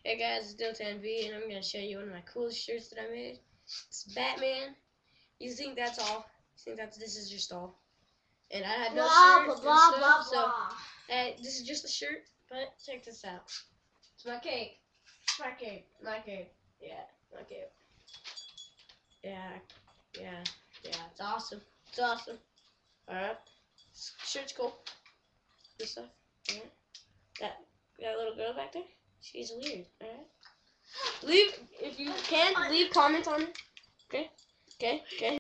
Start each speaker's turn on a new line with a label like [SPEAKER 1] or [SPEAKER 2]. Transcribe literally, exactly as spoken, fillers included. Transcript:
[SPEAKER 1] Hey guys, it's dill ten v, and I'm going to show you one of my coolest shirts that I made. It's Batman. You think that's all? You think that's this is just all? And I had no
[SPEAKER 2] blah,
[SPEAKER 1] shirt
[SPEAKER 2] blah,
[SPEAKER 1] and
[SPEAKER 2] blah,
[SPEAKER 1] stuff,
[SPEAKER 2] blah,
[SPEAKER 1] so
[SPEAKER 2] blah.
[SPEAKER 1] hey, this is just a shirt. But check this out. It's my cape. It's my cape. My cape. Yeah, my cape. Yeah, yeah, yeah. It's awesome. It's awesome. All right, this shirt's cool. This stuff. All right. That that little girl back there. She's weird. All right. Leave if you can. Leave comments on it. Okay. Okay. Okay.